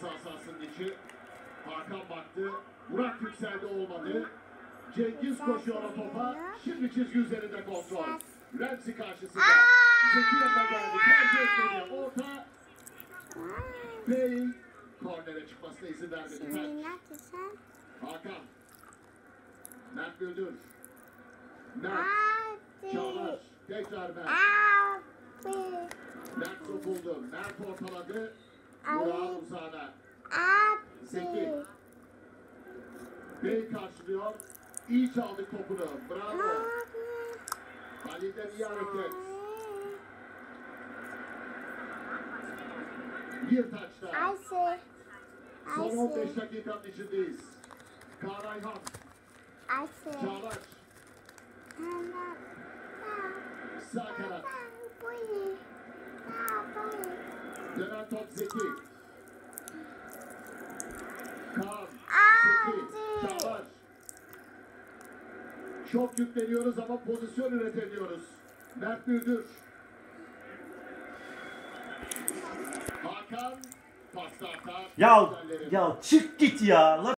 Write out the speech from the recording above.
sahasının içi. Hakan baktı. Murat yükseldi, olmadı. Cengiz koşuyor o topa. Şimdi çizgi üzerinde kontrol. Ramsey karşısında. Zeki yanına geldi. Tercih etmedi. Orta. Bey. Kornere çıkmasına izin vermedi. Hakan. Mert Müldür. Mert. Çağlar. Tekrar Mert. Mert sokuldu. Mert ortaladı. Burak'ın uzağına. Zeki. Bey karşılıyor. İyi çaldık topunu. Bravo. Halil'den iyi hareket. Bir taçta. Son 15 dakikanın içindeyiz. Kaan Ayhan. Çağlar. Sağ kanat. Dönen top Zeki. Kaan. Zeki. Çağlar. Çok yükleniyoruz ama pozisyon üretemiyoruz. Mert Müldür. Hakan. Pasta hata. Ya çık git ya.